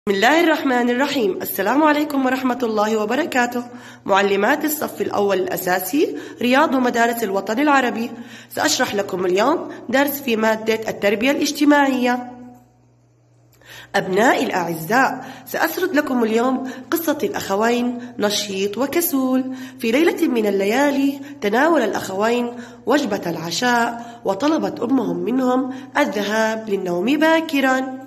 بسم الله الرحمن الرحيم. السلام عليكم ورحمة الله وبركاته. معلمات الصف الأول الأساسي رياض ومدارس الوطن العربي، سأشرح لكم اليوم درس في مادة التربية الاجتماعية. أبنائي الأعزاء، سأسرد لكم اليوم قصة الأخوين نشيط وكسول. في ليلة من الليالي تناول الأخوين وجبة العشاء، وطلبت أمهم منهم الذهاب للنوم باكرا.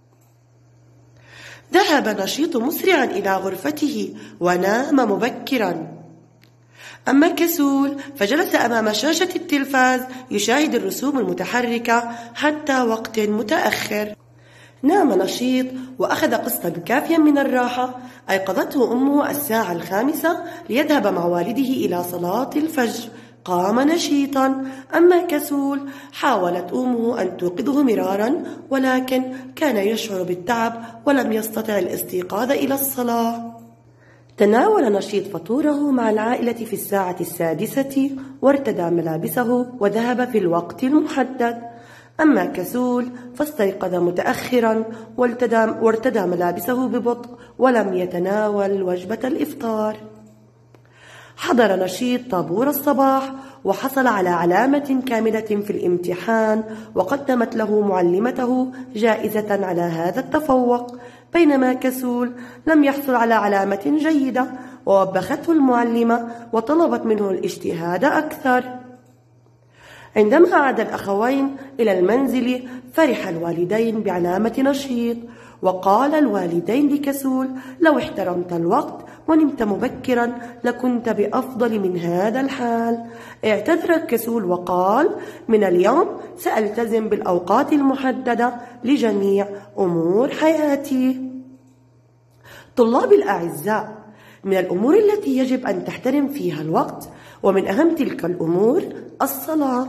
ذهب نشيط مسرعا إلى غرفته ونام مبكرا. أما كسول فجلس أمام شاشة التلفاز يشاهد الرسوم المتحركة حتى وقت متأخر. نام نشيط وأخذ قسطا كافيا من الراحة. أيقظته أمه الساعة 5 ليذهب مع والده إلى صلاة الفجر. قام نشيطا. أما كسول حاولت أمه أن توقظه مرارا، ولكن كان يشعر بالتعب ولم يستطع الاستيقاظ إلى الصلاة. تناول نشيط فطوره مع العائلة في الساعة 6 وارتدى ملابسه وذهب في الوقت المحدد. أما كسول فاستيقظ متأخرا وارتدى ملابسه ببطء ولم يتناول وجبة الإفطار. حضر نشيط طابور الصباح وحصل على علامة كاملة في الامتحان، وقدمت له معلمته جائزة على هذا التفوق، بينما كسول لم يحصل على علامة جيدة، ووبخته المعلمة وطلبت منه الاجتهاد أكثر. عندما عاد الأخوين إلى المنزل فرح الوالدين بعلامة نشيط، وقال الوالدين لكسول: لو احترمت الوقت ونمت مبكرا لكنت بأفضل من هذا الحال. اعتذر كسول وقال: من اليوم سألتزم بالأوقات المحددة لجميع أمور حياتي. طلابي الأعزاء، من الأمور التي يجب أن تحترم فيها الوقت، ومن أهم تلك الأمور الصلاة.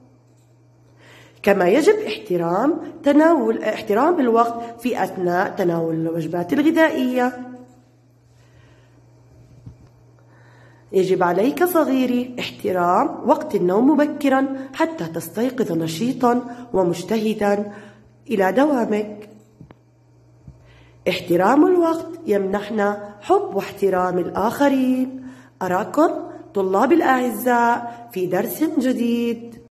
كما يجب احترام الوقت في أثناء تناول الوجبات الغذائية. يجب عليك صغيري احترام وقت النوم مبكرا حتى تستيقظ نشيطا ومجتهدا إلى دوامك. احترام الوقت يمنحنا حب واحترام الآخرين. أراكم طلاب الأعزاء في درس جديد.